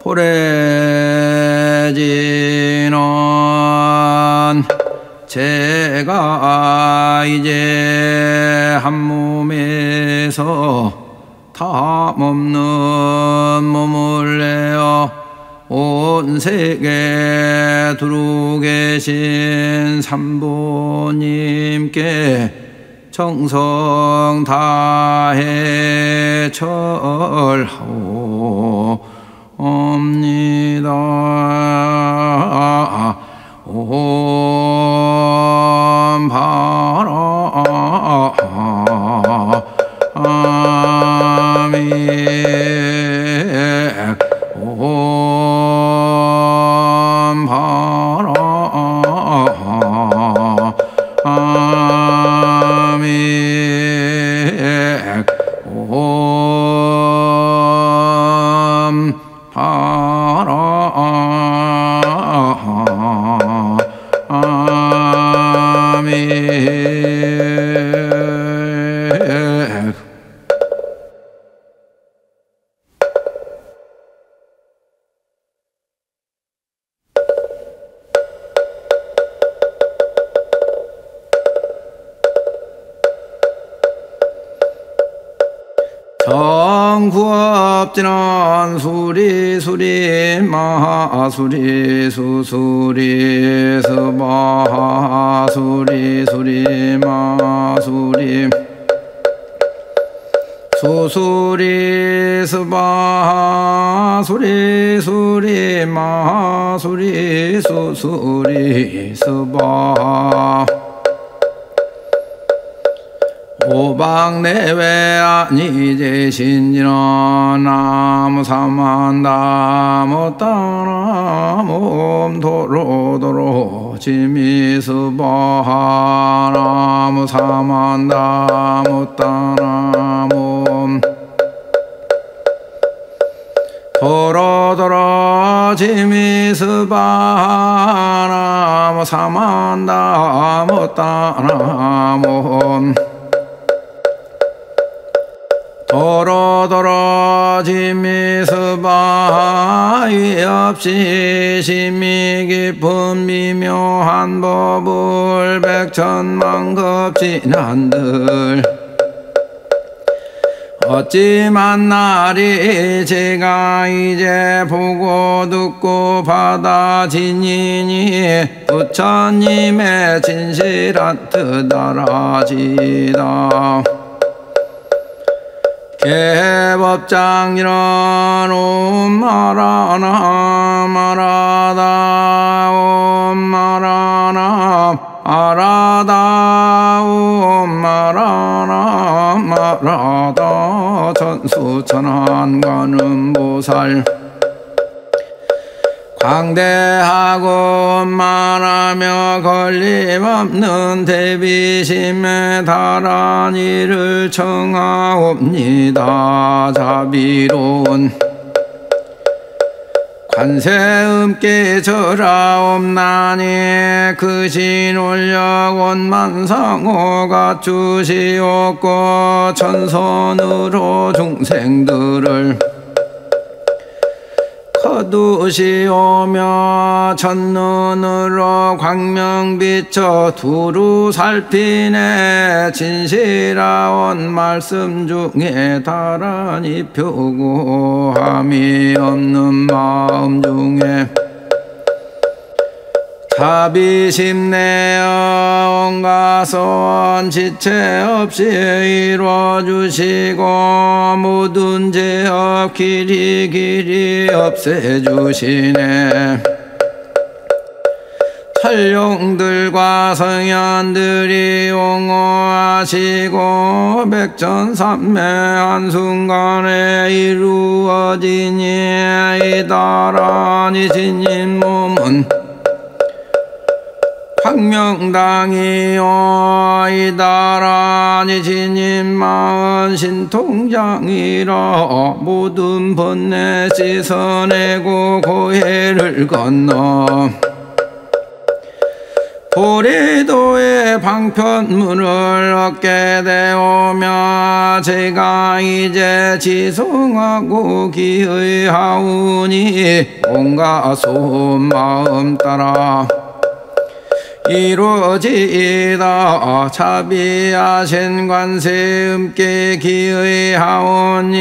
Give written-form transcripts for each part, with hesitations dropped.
호래지는 제가 이제 한 몸에서 탐없는 몸을 내어 온 세계 두루 계신 삼보님께 정성 다해 절하옵니다. 옴 바라미 옴 바라미 옴 정구업지는 수리수리 마하수리 수수리 스마하수리 수리 마수리 수수리 스마하수리 수리 마수리 수수리 스마 오방내외 아니제신지는 나무사만나무따나무 도로도로 지미스바하 나무사만나무따나무 도로도로 지미스바하 나무사만나무따나무 도로도로 지미스바이 없이 심이 깊은 미묘한 법을 백천만급진한들 어찌 만나리 제가 이제 보고 듣고 받아지니니 부처님의 진실한 뜻 알아지다. 개법장이란 옴마라나 마라다 옴마라나 아라다 옴마라나 마라다 천수천안가는 광대하고 만하며 걸림없는 대비심에 달한 이를 청하옵니다. 자비로운 관세음께 절하옵나니 그 신올력 원만상호가 주시옵고 천선으로 중생들을 거두시오며 첫눈으로 광명비쳐 두루 살피네 진실하온 말씀 중에 다란히 표고함이 없는 마음 중에 자비심 내어 온갖 소원 지체 없이 이루어주시고 모든 죄업 길이 없애주시네. 천룡들과 성현들이 옹호하시고 백전삼매 한순간에 이루어지니 이다란히 진인 몸은 황명당이요 이다란히 진인 마은 신통장이라 모든 번뇌 씻어내고 고해를 건너 도리도의 방편문을 얻게 되오며 제가 이제 지송하고 기의하오니 온갖 소원 마음 따라 이루어지이다. 자비하신 관세음께 기의하오니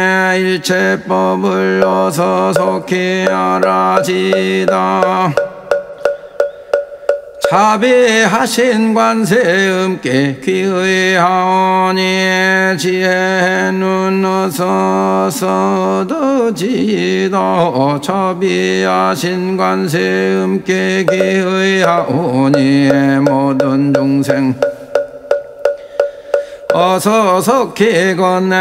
일체법을 어서 속히 알아지다. 자비하신 관세음께 기의하오니 지혜는 어서 얻어지다. 자비하신 관세음께 기의하오니 모든 중생 어서 속히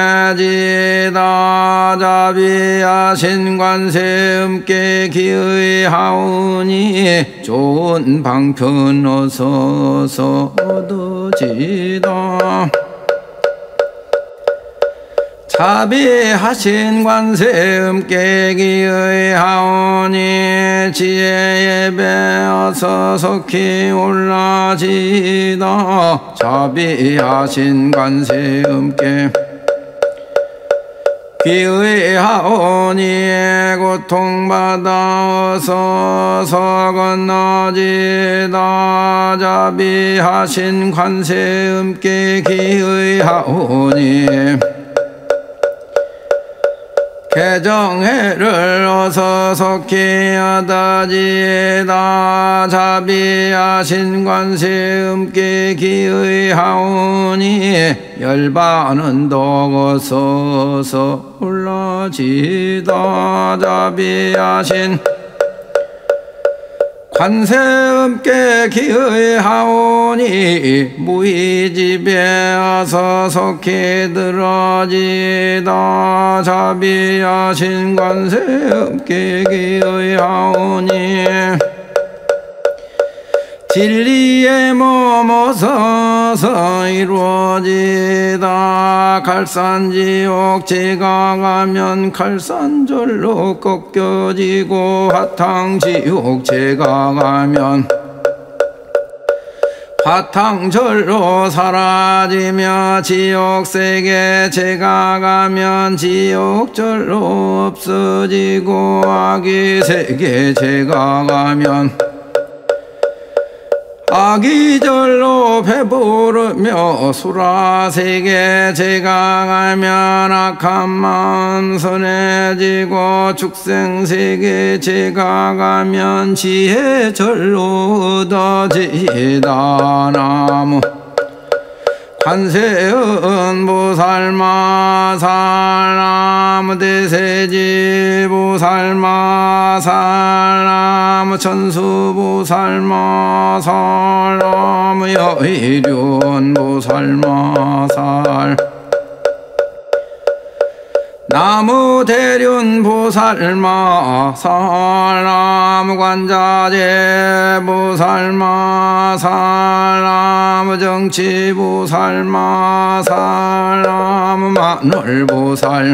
건네지다. 자비하신 관세음께 기의하오니 좋은 방편 어서 얻어지다. 자비하신 관세음께 기의하오니 지혜의 배 어서 속히 올라지다. 자비하신 관세음께 기의하오니 고통받아 어서 건너지다. 자비하신 관세음께 기의하오니 개정해를 어서 속히 얻어지다. 자비하신 관세음께 기의하오니 열반은 덕 어서 올라지다. 자비하신 관세음께 기의하오니 무의집에 어서 속히 들어지다. 자비하신 관세음께 기의하오니 진리의 몸 어서 이루어지다. 갈산지옥 제가 가면 갈산절로 꺾여지고 화탕지옥 제가 가면 화탕절로 사라지며 지옥세계 제가 가면 지옥절로 없어지고 아기세계 제가 가면 아기절로 배부르며 수라세계 제가 가면 악한 마음 선해지고 축생세계 제가 가면 지혜절로 얻어지다. 나무 관세음 보살마살 나무 대세지 보살마살 나무 천수 보살마살 나무 여의륜 보살마살 나무 대륜 보살마살 나무 관자재 보살마살 나무 정치 보살마살 나무 마늘 보살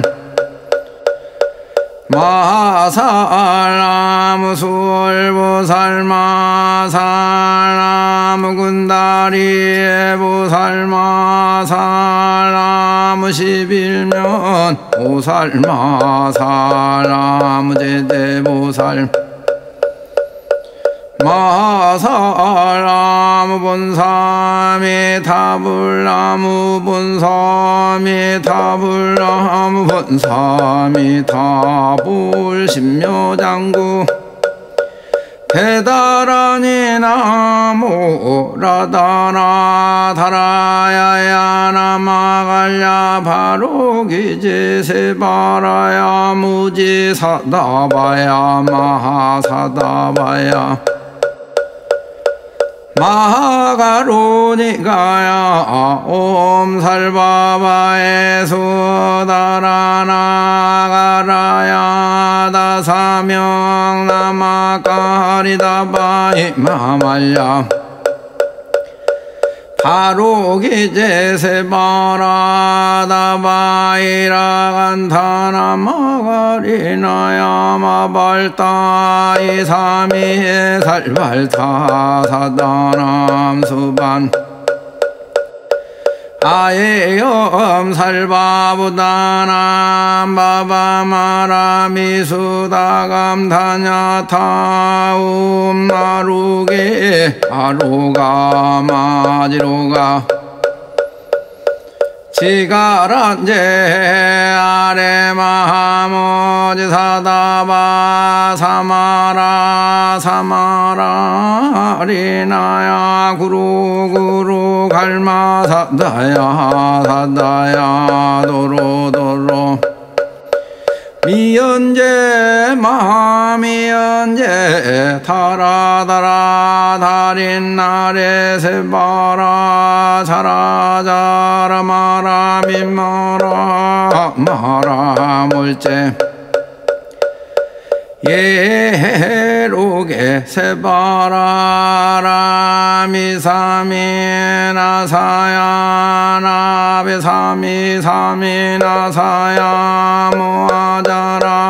마살 나무 수월 보살마살 나무 군다리 보살마살 나무 11면 보살마살 나무 제대보살 마살 나무 본사미 타불 나무 본사미 타불 나무 본사미 타불 신묘장구 대다라니 나무 라다나 다라야야 나마갈야 바로기지 세바라야 무지 사다바야 마하사다바야 마하가로니가야 옴살바바에 수다라나가라야 다사명 나마카리다바이 마말야 하루기제 세바라다바이라간타나마가리나야마발타 이삼이에 살발타 사다남 수반 아예염 살바부다남 바바마라미수다감 다냐타움 나루게 아루가 마지루가 지가란제 아레마하모지 사다바 사마라 사마라 리나야 구루구루 갈마 사다야 사다야 도로도로 미연제 마미연제 타라다라 다린나레 세바라 자라자라 마라 민마라 마라 몰제 예로게 세바라라 미사미나사야 나베사미사미나사야 모아자라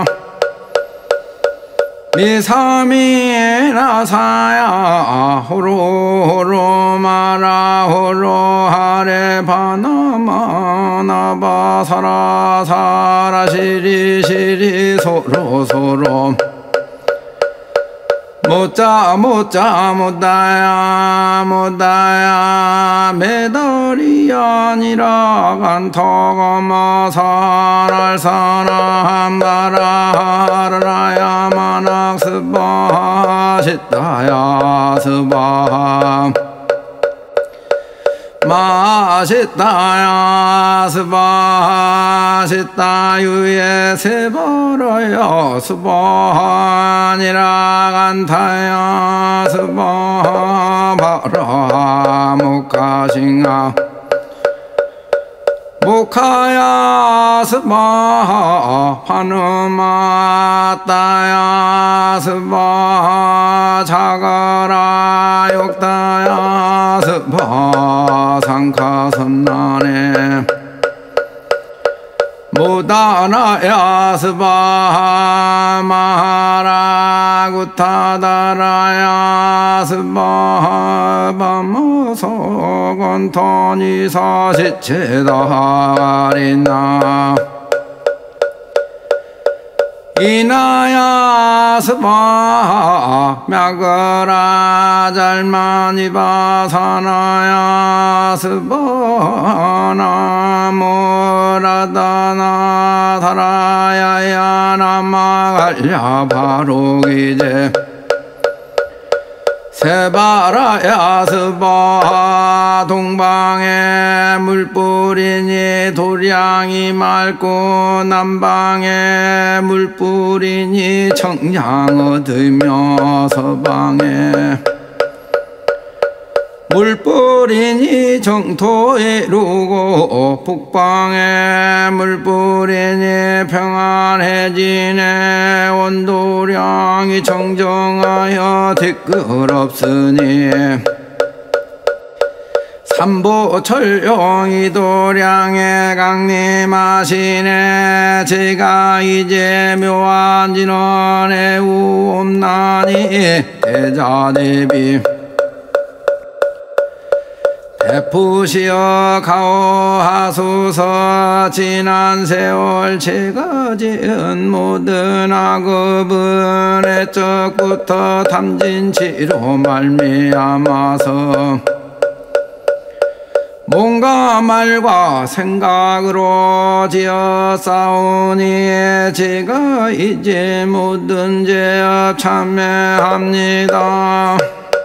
미사미나사야 호로호로 마라 호로하레 바나마 나바사라 사라 시리시리 소로소로 못자 못다야 못다야 매달이 아니라 간터가마 사랄 사람 바라라야 만학스바 시다야 스바 마시다야 스바 시다유에 세버려요 스바니라 간타야 스바 바라 무카싱아 무카야 스바 파누마따야 스바 자가라 욕다야 스바 상카선나네 무다나야 스바 마하라 구타다라야 스바 바모소건토니 사시체다리나 이나야 스바 мя그라 잘마니 바사나야 스바 나모라다나 사라야야 나마갈야 바로기제 세바라야 스바 동방에 물뿌리니 도량이 맑고 남방에 물뿌리니 청량 얻으며 서방에 물뿌리니 정토에 이루고 북방에 물뿌리니 평안해지네 온도량이 정정하여 댓글 없으니 삼보철용이 도량에 강림하시네 제가 이제 묘한 진원에 우옵나니 대자대비 베푸시어 가오하소서 지난 세월 제가 지은 모든 악업은 애적부터 탐진치로 말미암아서 몸과 말과 생각으로 지었사오니 제가 이제 모든 죄업 참회합니다.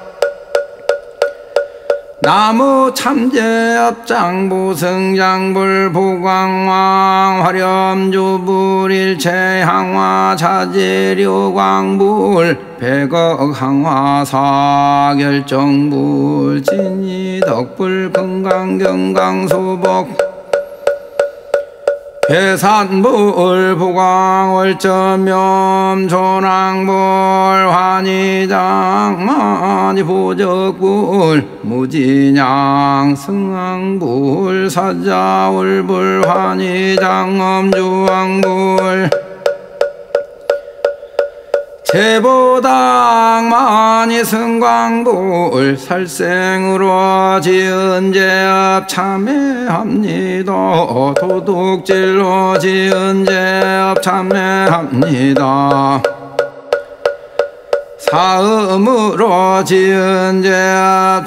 나무 참제업장 부승장불 보광왕 화렴주불일체 항화 자재료광불 백억항화 사결정불 진이덕불 건강경강소복 배산불 부광월전면 조낭불 환희장만이 보적불 무진양 승왕불 사자울불 환희장엄주왕불 제보당만이 승광불 살생으로 지은 제업 참회합니다. 도둑질로 지은 제업 참회합니다. 사음으로 지은 죄업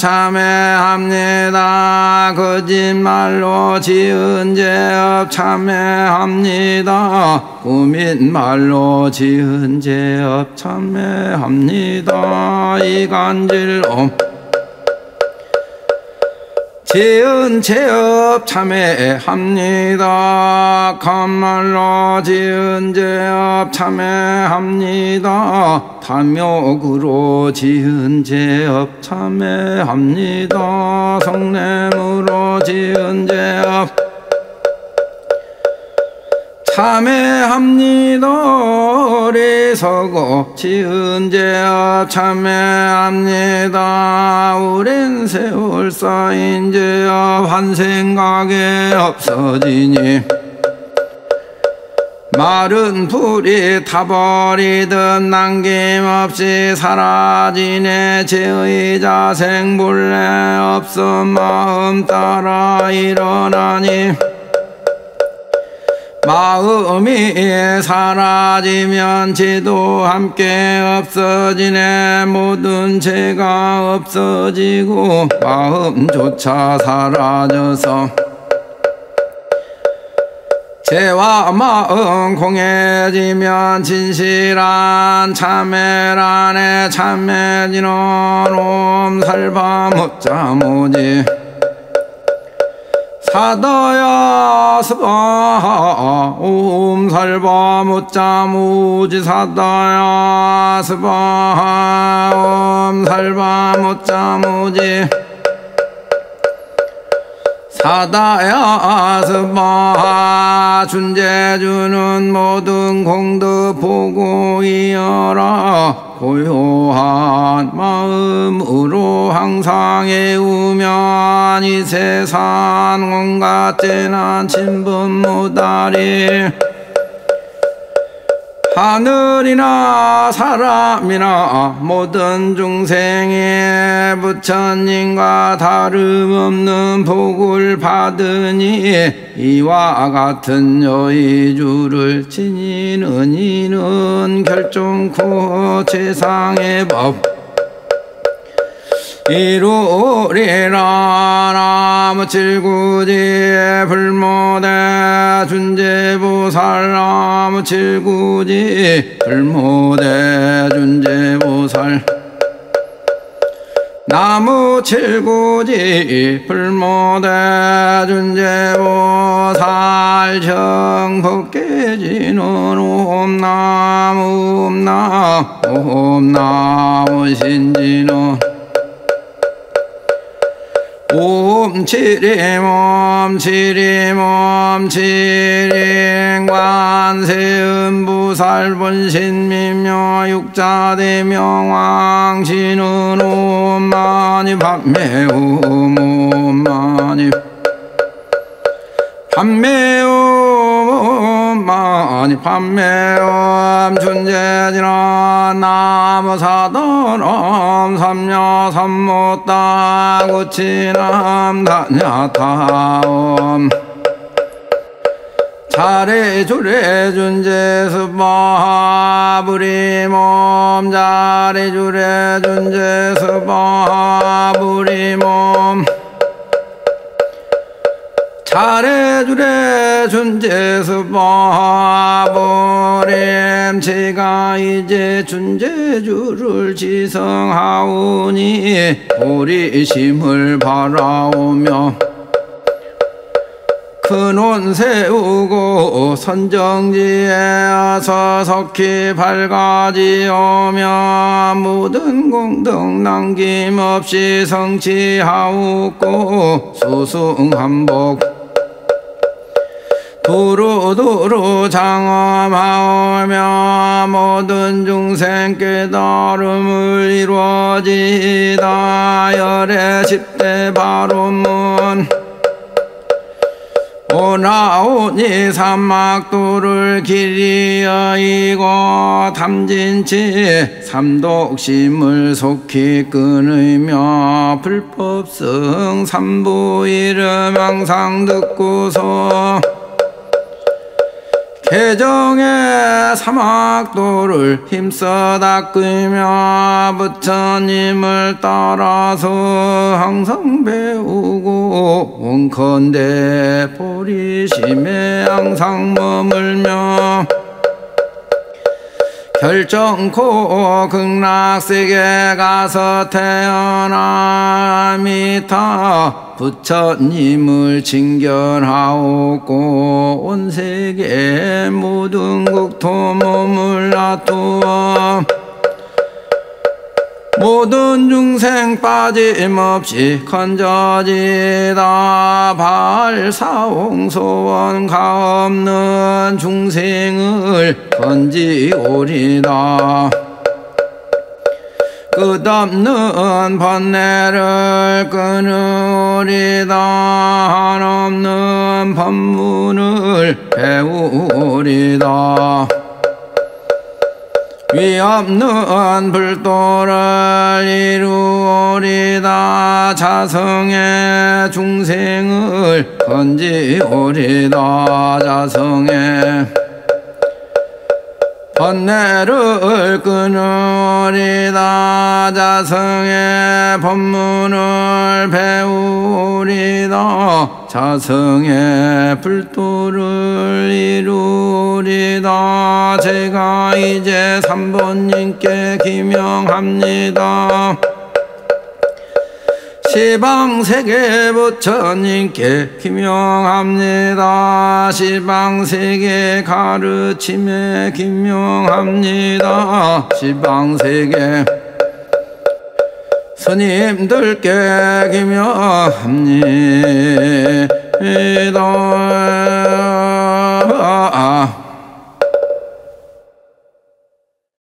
참회합니다. 거짓말로 지은 죄업 참회합니다. 꾸민말로 지은 죄업 참회합니다. 이간질로 지은 죄업 참회합니다. 간말로 지은 죄업 참회합니다. 탐욕으로 지은 죄업 참회합니다. 성냄으로 지은 죄업 참회합니다. 어리석어 지은 죄업 참회합니다. 오랜 세월 쌓인 죄업 한 생각에 없어지니 마른 불이 타버리듯 남김없이 사라지네. 죄의 자생 본래 없음 마음 따라 일어나니 마음이 사라지면 죄도 함께 없어지네. 모든 죄가 없어지고 마음조차 사라져서 죄와 마음 공해지면 진실한 참회란에 참회지는 옴살바못자무지 사다야 스바 옴살바못자무지 사다야 스바 옴살바못자무지 사다야 스바 준재주는 모든 공덕 보고 이어라. 고요한 마음으로 항상 애우면 이 세상 온갖 재난 친분 무다리 하늘이나 사람이나 모든 중생이 부처님과 다름없는 복을 받으니 이와 같은 여의주를 지니는 이는 결정코 최상의 법 이루리라. 나무 칠구지 불모대 준재보살 나무 칠구지 불모대 준재보살 나무 칠구지 불모대 준재보살 정법계지는 옴나무 옴나무 신지는 옴치리옴 치리옴 치림 관세음보살 본신미묘 육자대명왕 신은 옴마니 판매옴 옴마니 판매옴 많이 판매옴 존재지나 나무사도럼 삼녀삼모따 구치남 다냐타옴 자리주례 준재스바부리몸 자리주례 준재스바부리몸 자래주래 준재스바보렘 제가 이제 준재주를 지성하오니 보리심을 바라오며 큰원 세우고 선정지에 서석히 밝아지오며 모든 공덕 남김없이 성취하옵고 수승한복 두루두루 장엄하오며 모든 중생 깨달음을 이루어지다. 열의 10대 바로문 오나오니 삼막도를 길이여이고 탐진치 삼독심을 속히 끊으며 불법성 삼부 이름 항상 듣고서 개정의 사막도를 힘써 닦으며 부처님을 따라서 항상 배우고 원컨대 보리심에 항상 머물며 결정코 극락세계 가서 태어나 미타 부처님을 징견하옵고 온 세계 모든 국토 몸을 놔두어 모든 중생 빠짐없이 건져지다. 발사홍소원 가없는 중생을 건지오리다. 끝없는 번뇌를 끊으리다. 한없는 법문을 배우리다. 위없는 불도를 이루리다. 자성의 중생을 건지오리다. 자성의 번뇌를 끊으리다. 자성의 법문을 배우리다. 자성의 불도를 이루리다. 제가 이제 삼본님께 기명합니다. 시방세계 부처님께 기명합니다. 시방세계 가르침에 기명합니다. 시방세계 스님들께 기명합니다.